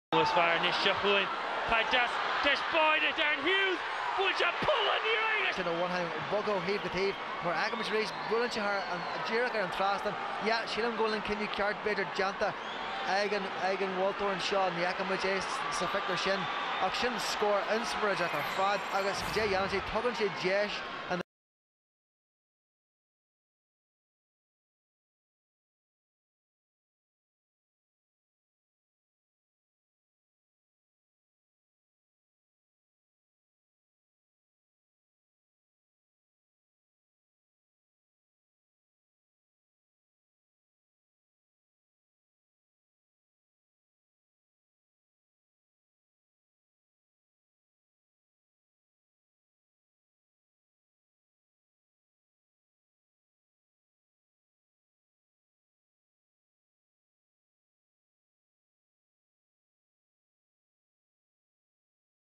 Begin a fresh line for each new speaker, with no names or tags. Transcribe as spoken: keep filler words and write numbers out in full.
was firing this shuffling. Padas, despite it, Darren Hughes, which a pull on the Irish.
You know, one hand, Bogo, heave the teeth, more Agamich race, Bullen Chahar, and Jericho and Trastan. Yeah, Shilam Golan, Can you card better Janta, Egan, Egan, Walter, and Shaw, and Yakamich Ace, Safek Shin, Action score, Inspiration, Fad, August J. Yancy, Tugan Jesh.